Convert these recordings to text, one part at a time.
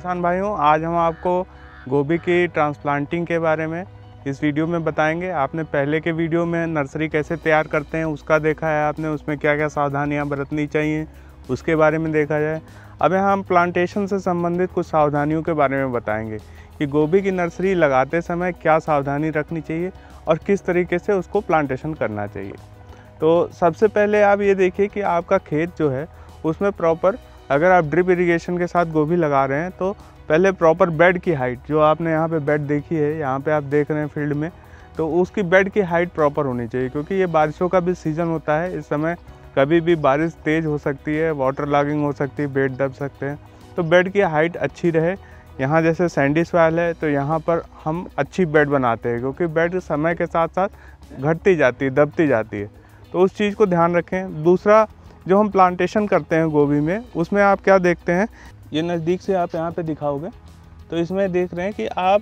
किसान भाइयों, आज हम आपको गोभी की ट्रांसप्लांटिंग के बारे में इस वीडियो में बताएंगे। आपने पहले के वीडियो में नर्सरी कैसे तैयार करते हैं उसका देखा है आपने, उसमें क्या क्या सावधानियां बरतनी चाहिए उसके बारे में देखा जाए। अब यहाँ हम प्लांटेशन से संबंधित कुछ सावधानियों के बारे में बताएंगे कि गोभी की नर्सरी लगाते समय क्या सावधानी रखनी चाहिए और किस तरीके से उसको प्लांटेशन करना चाहिए। तो सबसे पहले आप ये देखिए कि आपका खेत जो है उसमें प्रॉपर, अगर आप ड्रिप इरिगेशन के साथ गोभी लगा रहे हैं तो पहले प्रॉपर बेड की हाइट, जो आपने यहाँ पे बेड देखी है, यहाँ पे आप देख रहे हैं फील्ड में, तो उसकी बेड की हाइट प्रॉपर होनी चाहिए, क्योंकि ये बारिशों का भी सीज़न होता है। इस समय कभी भी बारिश तेज़ हो सकती है, वाटर लॉगिंग हो सकती है, बेड दब सकते हैं, तो बेड की हाइट अच्छी रहे। यहाँ जैसे सैंडी सॉइल है तो यहाँ पर हम अच्छी बेड बनाते हैं, क्योंकि बेड समय के साथ साथ घटती जाती है, दबती जाती है, तो उस चीज़ को ध्यान रखें। दूसरा, जो हम प्लांटेशन करते हैं गोभी में, उसमें आप क्या देखते हैं, ये नज़दीक से आप यहाँ पे दिखाओगे तो इसमें देख रहे हैं कि आप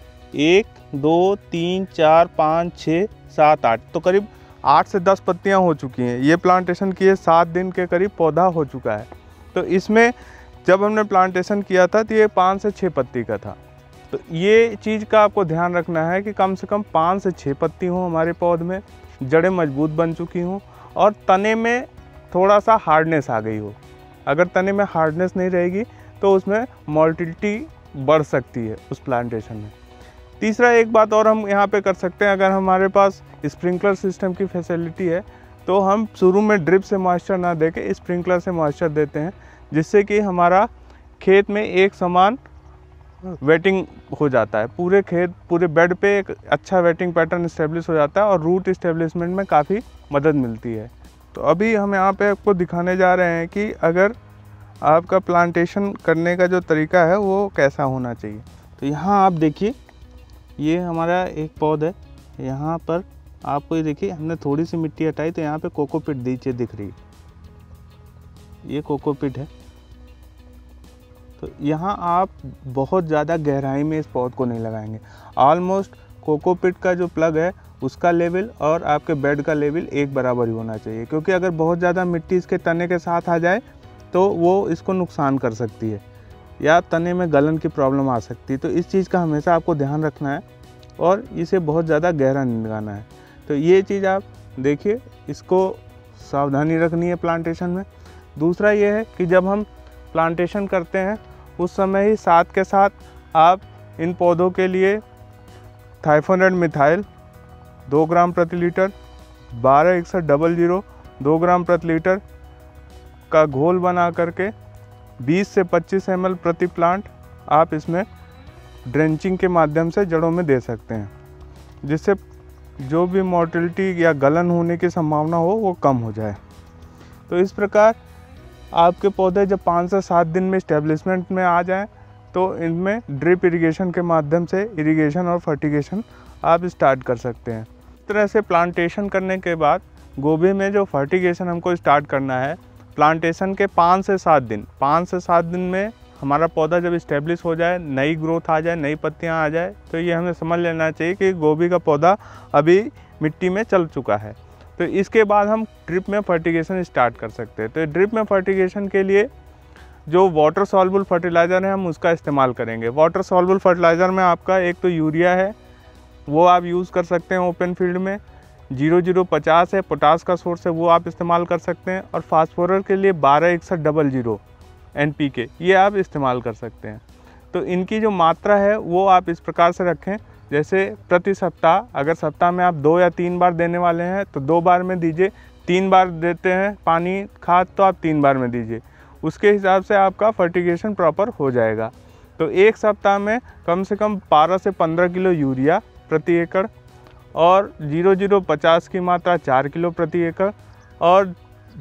1 2 3 4 5 6 7 8, तो करीब 8 से 10 पत्तियाँ हो चुकी हैं। ये प्लांटेशन किए 7 दिन के करीब पौधा हो चुका है। तो इसमें जब हमने प्लांटेशन किया था तो ये 5 से 6 पत्ती का था। तो ये चीज़ का आपको ध्यान रखना है कि कम से कम 5 से 6 पत्ती हों हमारे पौधे में, जड़ें मजबूत बन चुकी हों और तने में थोड़ा सा हार्डनेस आ गई हो। अगर तने में हार्डनेस नहीं रहेगी तो उसमें मोटिलिटी बढ़ सकती है उस प्लांटेशन में। तीसरा, एक बात और हम यहाँ पे कर सकते हैं, अगर हमारे पास स्प्रिंकलर सिस्टम की फैसिलिटी है तो हम शुरू में ड्रिप से मॉइस्चर ना दे के स्प्रिंकलर से मॉइस्चर देते हैं, जिससे कि हमारा खेत में एक समान वेटिंग हो जाता है। पूरे खेत, पूरे बेड पे एक अच्छा वेटिंग पैटर्न इस्टेब्लिश हो जाता है और रूट इस्टेब्लिशमेंट में काफ़ी मदद मिलती है। तो अभी हम यहाँ पे आपको दिखाने जा रहे हैं कि अगर आपका प्लांटेशन करने का जो तरीका है वो कैसा होना चाहिए। तो यहाँ आप देखिए, ये हमारा एक पौधा है, यहाँ पर आपको ये देखिए हमने थोड़ी सी मिट्टी हटाई तो यहाँ पे कोकोपीट नीचे दिख रही है, ये कोकोपीट है। तो यहाँ आप बहुत ज़्यादा गहराई में इस पौध को नहीं लगाएंगे। ऑलमोस्ट कोकोपीट का जो प्लग है उसका लेवल और आपके बेड का लेवल एक बराबर ही होना चाहिए, क्योंकि अगर बहुत ज़्यादा मिट्टी इसके तने के साथ आ जाए तो वो इसको नुकसान कर सकती है या तने में गलन की प्रॉब्लम आ सकती है। तो इस चीज़ का हमेशा आपको ध्यान रखना है और इसे बहुत ज़्यादा गहरा नहीं लगाना है। तो ये चीज़ आप देखिए, इसको सावधानी रखनी है प्लांटेशन में। दूसरा ये है कि जब हम प्लांटेशन करते हैं उस समय ही साथ के साथ आप इन पौधों के लिए थाइफोनेट मिथाइल 2 ग्राम प्रति लीटर, 126100 2 ग्राम प्रति लीटर का घोल बना करके 20 से 25 ml प्रति प्लांट आप इसमें ड्रेंचिंग के माध्यम से जड़ों में दे सकते हैं, जिससे जो भी मोटिलिटी या गलन होने की संभावना हो वो कम हो जाए। तो इस प्रकार आपके पौधे जब 5 से 7 दिन में स्टेब्लिशमेंट में आ जाएं तो इनमें ड्रिप इरिगेशन के माध्यम से इरिगेशन और फर्टिगेशन आप स्टार्ट कर सकते हैं। इस तरह से प्लांटेशन करने के बाद गोभी में जो फर्टिगेशन हमको स्टार्ट करना है, प्लांटेशन के 5 से 7 दिन में हमारा पौधा जब इस्टेब्लिश हो जाए, नई ग्रोथ आ जाए, नई पत्तियां आ जाए, तो ये हमें समझ लेना चाहिए कि गोभी का पौधा अभी मिट्टी में चल चुका है। तो इसके बाद हम ड्रिप में फर्टिगेशन स्टार्ट कर सकते हैं। तो ड्रिप में फर्टिगेशन के लिए जो वाटर सॉल्युबल फर्टिलाइज़र है हम उसका इस्तेमाल करेंगे। वाटर सॉल्युबल फर्टिलाइज़र में आपका एक तो यूरिया है, वो आप यूज़ कर सकते हैं ओपन फील्ड में, 0050 है पोटास का सोर्स है, वो आप इस्तेमाल कर सकते हैं, और फास्फोरस के लिए 126100 NPK ये आप इस्तेमाल कर सकते हैं। तो इनकी जो मात्रा है वो आप इस प्रकार से रखें, जैसे प्रति सप्ताह, अगर सप्ताह में आप 2 या 3 बार देने वाले हैं तो 2 बार में दीजिए, 3 बार देते हैं पानी खाद तो आप 3 बार में दीजिए। उसके हिसाब से आपका फर्टिगेशन प्रॉपर हो जाएगा। तो एक सप्ताह में कम से कम 12 से 15 किलो यूरिया प्रति एकड़ और 0050 की मात्रा 4 किलो प्रति एकड़, और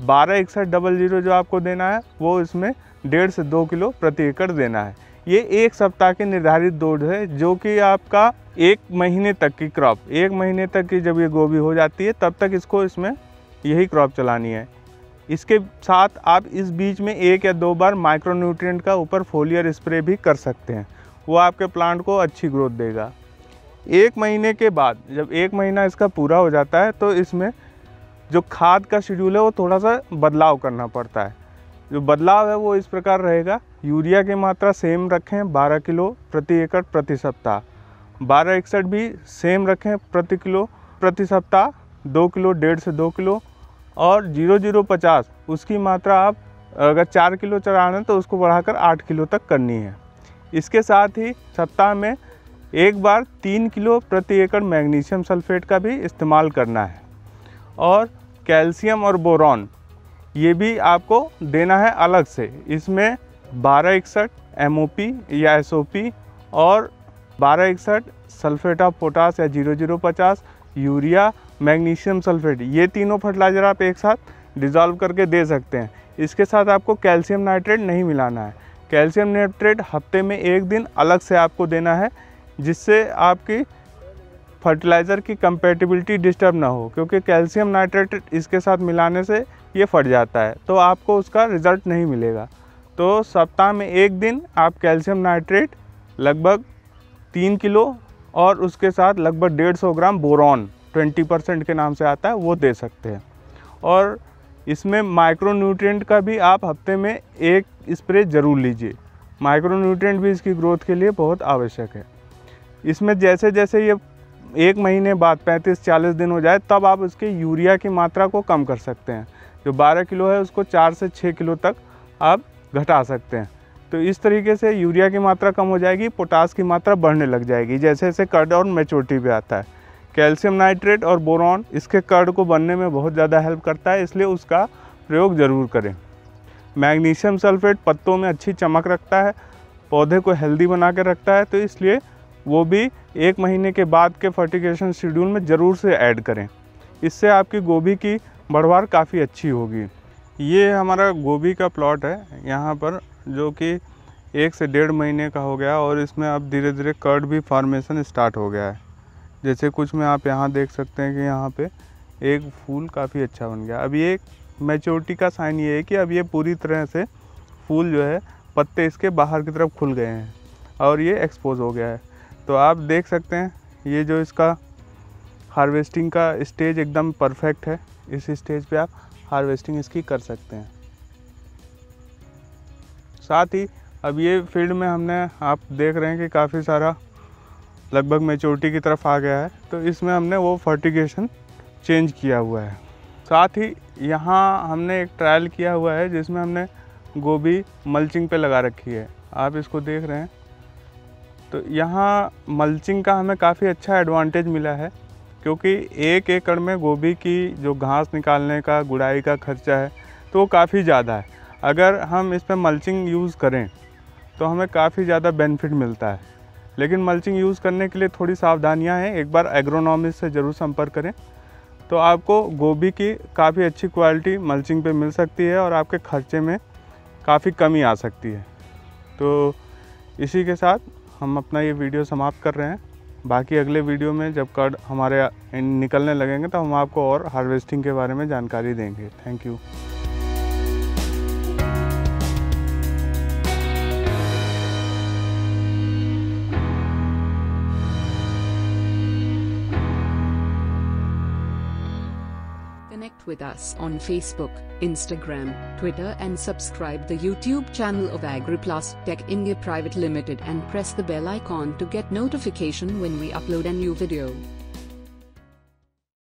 126100 जो आपको देना है वो इसमें 1.5 से 2 किलो प्रति एकड़ देना है। ये एक सप्ताह की निर्धारित डोज है, जो कि आपका 1 महीने तक की क्रॉप, 1 महीने तक की जब ये गोभी हो जाती है तब तक इसको इसमें यही क्रॉप चलानी है। इसके साथ आप इस बीच में 1 या 2 बार माइक्रोन्यूट्रिएंट का ऊपर फोलियर स्प्रे भी कर सकते हैं, वो आपके प्लांट को अच्छी ग्रोथ देगा। 1 महीने के बाद जब 1 महीना इसका पूरा हो जाता है तो इसमें जो खाद का शेड्यूल है वो थोड़ा सा बदलाव करना पड़ता है। जो बदलाव है वो इस प्रकार रहेगा यूरिया की मात्रा सेम रखें 12 किलो प्रति एकड़ प्रति सप्ताह। 1261 भी सेम रखें प्रति किलो प्रति सप्ताह 2 किलो 1.5 से 2 किलो। और 0050 उसकी मात्रा आप अगर 4 किलो चढ़ा रहे हैं तो उसको बढ़ाकर 8 किलो तक करनी है। इसके साथ ही सप्ताह में एक बार 3 किलो प्रति एकड़ मैग्नीशियम सल्फेट का भी इस्तेमाल करना है। और कैल्शियम और बोरॉन ये भी आपको देना है अलग से। इसमें 1261 MOP या SOP और 1261 सल्फेट ऑफ पोटास या 0050 यूरिया मैग्नीशियम सल्फेट, ये तीनों फर्टिलाइज़र आप एक साथ डिज़ोल्व करके दे सकते हैं। इसके साथ आपको कैल्शियम नाइट्रेट नहीं मिलाना है। कैल्शियम नाइट्रेट हफ्ते में एक दिन अलग से आपको देना है, जिससे आपकी फर्टिलाइज़र की कंपैटिबिलिटी डिस्टर्ब ना हो, क्योंकि कैल्शियम नाइट्रेट इसके साथ मिलाने से ये फट जाता है तो आपको उसका रिज़ल्ट नहीं मिलेगा। तो सप्ताह में एक दिन आप कैल्शियम नाइट्रेट लगभग 3 किलो और उसके साथ लगभग 150 ग्राम बोरॉन 20% के नाम से आता है वो दे सकते हैं। और इसमें माइक्रोन्यूट्रिएंट का भी आप हफ्ते में एक स्प्रे ज़रूर लीजिए। माइक्रोन्यूट्रिएंट भी इसकी ग्रोथ के लिए बहुत आवश्यक है। इसमें जैसे जैसे ये 1 महीने बाद 35-40 दिन हो जाए तब आप उसके यूरिया की मात्रा को कम कर सकते हैं। जो 12 किलो है उसको 4 से 6 किलो तक आप घटा सकते हैं। तो इस तरीके से यूरिया की मात्रा कम हो जाएगी, पोटास की मात्रा बढ़ने लग जाएगी जैसे जैसे कर्ड और मैच्योरिटी पे आता है। कैल्शियम नाइट्रेट और बोरॉन इसके कर्ड को बनने में बहुत ज़्यादा हेल्प करता है, इसलिए उसका प्रयोग ज़रूर करें। मैग्नीशियम सल्फेट पत्तों में अच्छी चमक रखता है, पौधे को हेल्दी बना के रखता है, तो इसलिए वो भी 1 महीने के बाद के फर्टिगेशन शेड्यूल में ज़रूर से ऐड करें। इससे आपकी गोभी की बढ़वार काफ़ी अच्छी होगी। ये हमारा गोभी का प्लॉट है यहाँ पर, जो कि 1 से 1.5 महीने का हो गया और इसमें अब धीरे धीरे कर्ड भी फॉर्मेशन स्टार्ट हो गया है। जैसे कुछ में आप यहाँ देख सकते हैं कि यहाँ पे एक फूल काफ़ी अच्छा बन गया। अब ये मैच्योरिटी का साइन ये है कि अब ये पूरी तरह से फूल जो है पत्ते इसके बाहर की तरफ खुल गए हैं और ये एक्सपोज हो गया है। तो आप देख सकते हैं ये जो इसका हार्वेस्टिंग का स्टेज एकदम परफेक्ट है। इस स्टेज पे आप हार्वेस्टिंग इसकी कर सकते हैं। साथ ही अब ये फील्ड में हमने, आप देख रहे हैं कि काफ़ी सारा लगभग मैच्योरिटी की तरफ आ गया है, तो इसमें हमने वो फर्टिगेशन चेंज किया हुआ है। साथ ही यहाँ हमने एक ट्रायल किया हुआ है जिसमें हमने गोभी मल्चिंग पे लगा रखी है। आप इसको देख रहे हैं, तो यहाँ मल्चिंग का हमें काफ़ी अच्छा एडवांटेज मिला है, क्योंकि 1 एकड़ में गोभी की जो घास निकालने का, गुड़ाई का खर्चा है तो वो काफ़ी ज़्यादा है। अगर हम इस पर मल्चिंग यूज़ करें तो हमें काफ़ी ज़्यादा बेनिफिट मिलता है। लेकिन मल्चिंग यूज़ करने के लिए थोड़ी सावधानियां हैं। एक बार एग्रोनॉमिस्ट से ज़रूर संपर्क करें, तो आपको गोभी की काफ़ी अच्छी क्वालिटी मल्चिंग पे मिल सकती है और आपके खर्चे में काफ़ी कमी आ सकती है। तो इसी के साथ हम अपना ये वीडियो समाप्त कर रहे हैं। बाकी अगले वीडियो में जब कर्ड हमारे निकलने लगेंगे तो हम आपको और हार्वेस्टिंग के बारे में जानकारी देंगे। Thank you. Connect with us on Facebook, Instagram, Twitter and subscribe the YouTube channel of AgriPlus Tech India Private Limited and press the bell icon to get notification when we upload a new video.